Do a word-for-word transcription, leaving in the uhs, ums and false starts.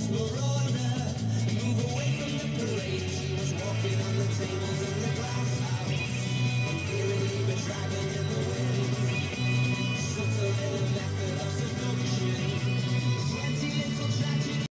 more order. Move away from the parade. She was walking on the table.